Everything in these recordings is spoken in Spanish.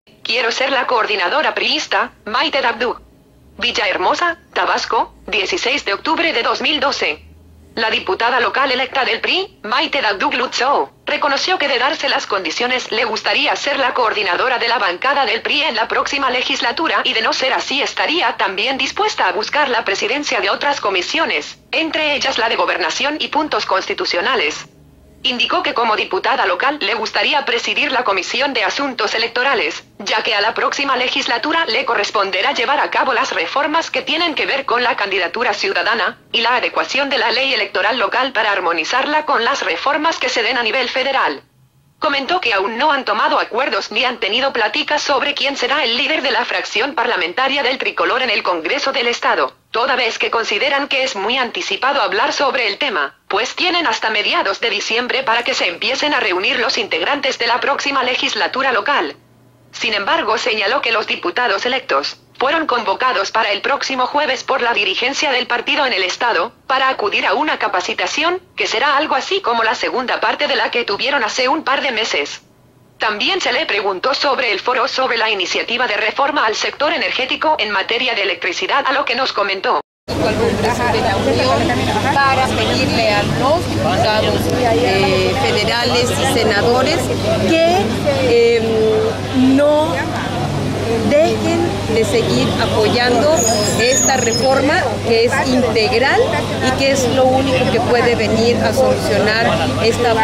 Quiero ser la coordinadora priista, Maite Dabdú. Villahermosa, Tabasco, 16 de octubre de 2012. La diputada local electa del PRI, Maite Dabdú Lutzow, reconoció que de darse las condiciones le gustaría ser la coordinadora de la bancada del PRI en la próxima legislatura y de no ser así estaría también dispuesta a buscar la presidencia de otras comisiones, entre ellas la de Gobernación y Puntos Constitucionales. Indicó que como diputada local le gustaría presidir la Comisión de Asuntos Electorales, ya que a la próxima legislatura le corresponderá llevar a cabo las reformas que tienen que ver con la candidatura ciudadana, y la adecuación de la ley electoral local para armonizarla con las reformas que se den a nivel federal. Comentó que aún no han tomado acuerdos ni han tenido pláticas sobre quién será el líder de la fracción parlamentaria del Tricolor en el Congreso del Estado, toda vez que consideran que es muy anticipado hablar sobre el tema, pues tienen hasta mediados de diciembre para que se empiecen a reunir los integrantes de la próxima legislatura local. Sin embargo, señaló que los diputados electos fueron convocados para el próximo jueves por la dirigencia del partido en el estado, para acudir a una capacitación, que será algo así como la segunda parte de la que tuvieron hace un par de meses. También se le preguntó sobre el foro sobre la iniciativa de reforma al sector energético en materia de electricidad, a lo que nos comentó. Al Congreso de la Unión para pedirle a los diputados federales y senadores que no dejen de seguir apoyando esta reforma que es integral y que es lo único que puede venir a solucionar esta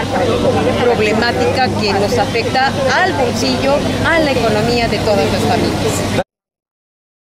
problemática que nos afecta al bolsillo, a la economía de todas las familias.